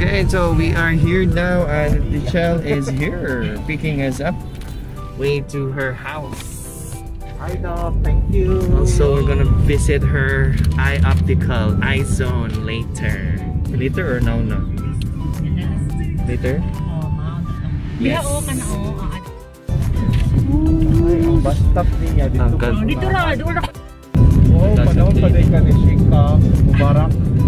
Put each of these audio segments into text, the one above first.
Okay, so we are here now and Michell is here picking us up way to her house. Hi dog, thank you. Also, we're gonna visit her eye zone later. Later or now na? Later? Yes. Ay, ang bus stop niya dito. Dito lang, dito lang. Oh, panahon pa din ka ni Shika, Mubarak.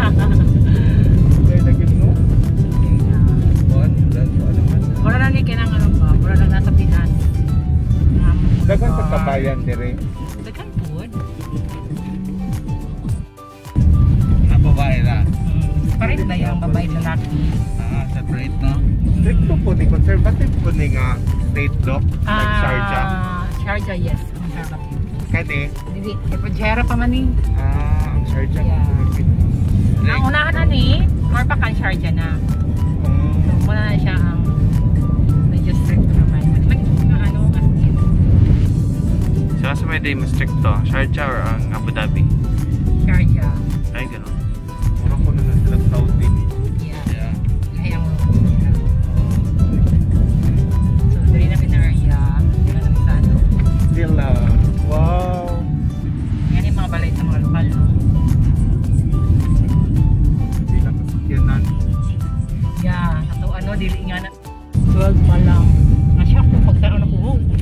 Wala na ni kinang ano ba? Wala na nasa Pinas. Dagan pagkabayan dire. Dagan po. Na babae na. Pareho ba yung babae lalaki? Separate no? Strict po ni conservative po ni nga state law like Sharjah. Sharjah, yes. Conservative. Kani? Hindi, Fujairah pa man ni. Ang Sharjah. Yeah. Naunahan na ni, more pa kan Sharjah na. So, muna na siya ang medyo strict naman. Ano, as in. So, sa may day mo strict to? Sharjah or ang Abu Dhabi? Sharjah. Ay, gano'n. Mura ko na sila Saudi. Yeah. Kaya mo. So, dali na pinarya. Yan ang isa, no? Still, wow. Yan yung mga balay sa mga lokal, no? Hindi na kasakyanan. Yeah, ato ano, dili nga na 12 pa lang. Na-shock ko pagkaroon ako.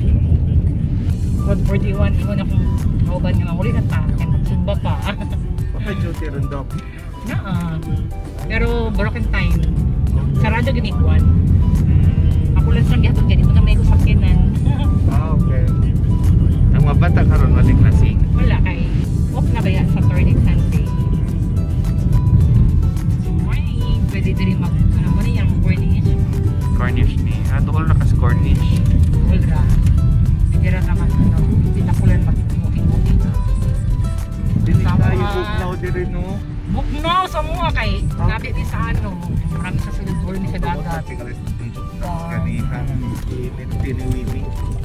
41, iwan akong kauban nga mamuli na ta. Kaya magsugba pa. Paka-duty rin dog. Pero broken time. Sarado ginikuan. Ako lang sa gihapon ganito na may kusakyanan. Okay. Ang mga bata karon waling lasing. Wala kay off na ba yan Saturday, Sunday. So morning, pwede din mag ano mo yung Cornish. Cornish ni. Dool na kas Cornish. Ultra. Bigyan naman ano, pinakulan mag-walking-walking na. Dili tayo bugnaw dire no. Bugnaw sa mga kay gabi din sa ano. Marami sa sulod ni sa dagat. Ganihan. Tiniwini.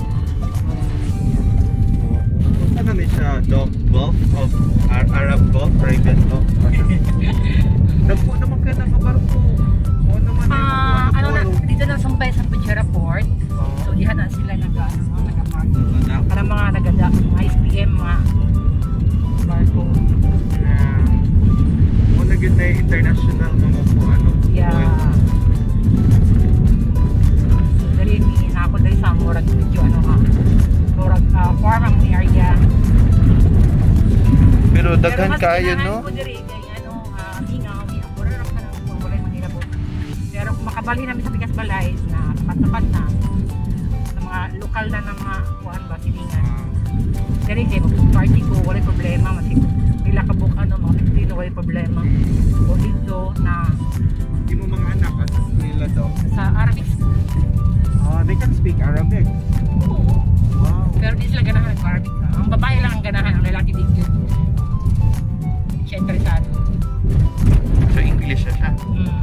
Ano na siya? Gulf of Arab Gulf? Private Gulf? Nagpo naman ka nakabarko. O naman Ano na, dito na sumpay sa Fujairah Port. So dihan na sila nag-park. Para mga nagada, mga SPM, mga barko. O naging na international mga po ano. Yeah. So dali na ako dali sa murag medyo ano nga. Murag farm ang area. Pero daghan kayo no? Pero kung makabali namin sa Bigas Balay na tapat na sa mga lokal na ng mga kuhan ba, silingan. Dali kayo, mag-party ko, wala problema. Masig nila kabuk ano, mga Pilipino, wala problema. O dito na Hindi mo mga anak at sa nila daw. sa Arabic. They can speak Arabic. Oo. Wow. Pero di sila ganahan ng Arabic. Ang babae lang ang ganahan, ang lalaki din yun. Siya interesado. So English na siya.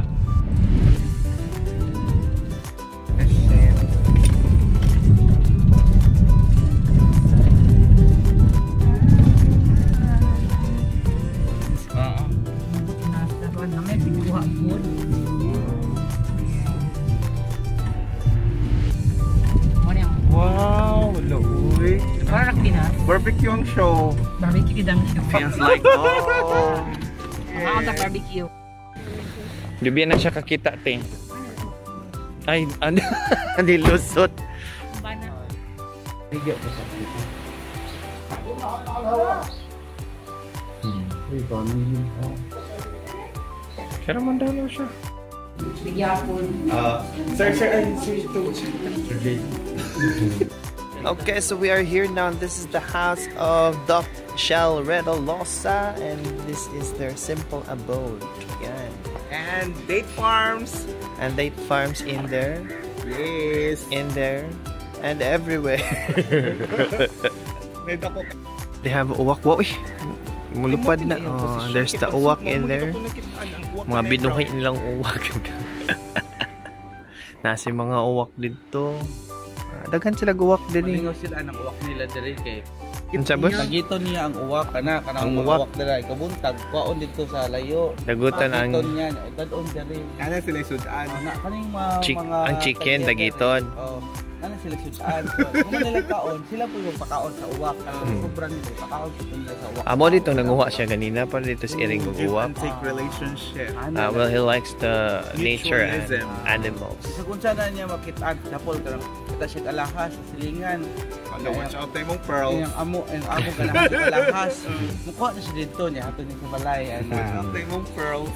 Wow, lauwi. Parang Pinas. Barbecue ang show. Barbecue dang siya. Feels like oh. Ako sa barbecue. Gabi na siya kakita te. Ay, ano? Hindi lusot. Bana. Higya po sa dito. Pero mandalo siya. Bigyapon. Okay, so we are here now. This is the house of Doc Michell Redulosa, and this is their simple abode. Yan. And date farms. And date farms in there. Yes. In there. And everywhere. They have uwak. Wow, mulupad na. Oh, there's the uwak in there. Mga binuhay nilang uwak. Nasi mga uwak dito. Daghan sila guwak din eh. Malingaw sila ang uwak nila diri kay Unsa boss? Nagiton niya ang uwak kana Ang mga uwak? uwak dira kabuntag kuon dito sa layo. Dagutan ang Nagiton niya dadon diri. Ana sila sudan. Na kaning mga ang chicken dagiton. Oh. Kana sila sudan. So, kung nila kaon, sila po yung pakaon sa uwak. Sobrang nila pakaon nila sa uwak. Amo dito nanguha siya ganina para dito sa iring mag-uwap. Take relationship. Well, he likes the nature and Mutualism. animals. So kung saan na niya makitaan, dapol ka lang. Kita siya kalahas, sa silingan. Ano, watch out tayo mong pearls. Yung amo kalahas, kalahas. Mukha na siya dito niya, hato niya sa balay. Watch out tayo mong pearls.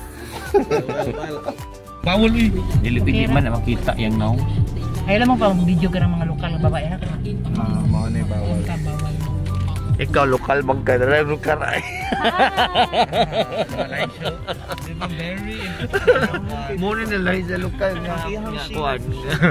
Bawal eh. Dili man na makita yang now. Ay alam mo pa video ka ng mga lokal na babae ha. Mga na bawal. Bawal. Ikaw lokal magkadara lokal ay. Di ba very? Muna na lang sa lokal nga kuan.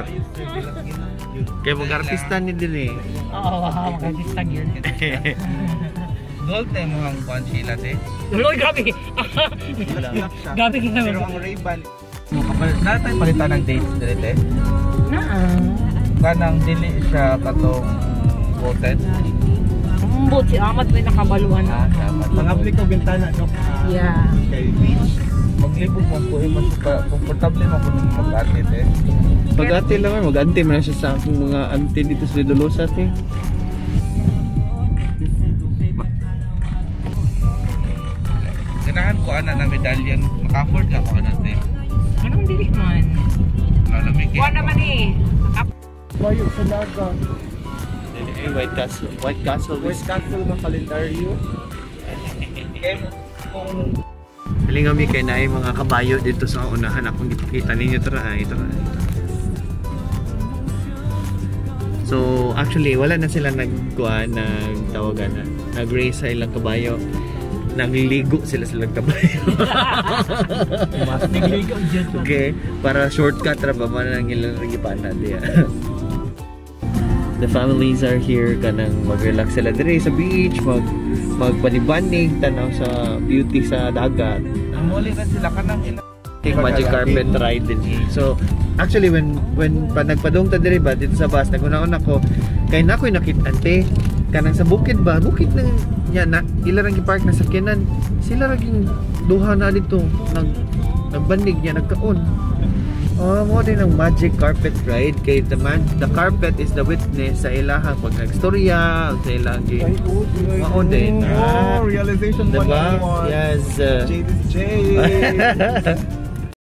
Kay mga artista ni dili. Oo, makasistag yun. Gold tayo mga kuhan sila, te. Uy, grabe! Grabe ka naman. Pero ang Ray-Ban, Natay palitan ng dates dili, te. Kanang dili siya katong voted. Umbot si Amat may nakabaluan na. pang-apply ko bintana, no? Yeah. Kay beach. Maglibot mo po, mas komportable mo po ng mag-atit, eh. Pag-ate lang mag-ante man siya sa akong mga ante dito sa Redulosa te. Ganahan ko ana na medalyan, maka-afford ka ko ana, te. Anong dili man? Lalamig Kuha naman eh. Bayo sa dagat. White Castle. White Castle. West Castle ng kalendaryo. Kung Galing kami kay naay mga kabayo dito sa unahan. Akong kita ninyo ito na. So actually wala na sila nagtawagan na nag-race sa ilang kabayo. Nagliligo sila kabayo. Nagligaw dyan. Okay, para shortcut ra ba man ang ilang gipana diya. The families are here kanang mag-relax sila dire sa beach, magpanibanig tanaw sa beauty sa dagat. Namuli na sila kanang ilang Take magic carpet ride din. So actually when pa nagpadung ta dire ba dito sa bus nagunahon ako kay nakoy nakitante kanang sa bukid nang nya na ilarang gi-park na sakyanan sila raging duha na dito nagbandig niya nagkaon. Mo din ang magic carpet ride kay the carpet is the witness sa ilahang pag nagstorya sa ilahang mao din. realization Diba? 101. Yes. Jade is Jade.